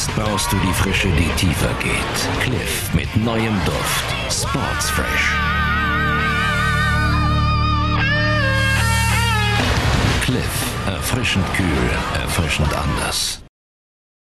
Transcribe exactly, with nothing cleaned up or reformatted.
Jetzt brauchst du die Frische, die tiefer geht. Cliff mit neuem Duft. Sports Fresh. Cliff. Erfrischend kühl, erfrischend anders.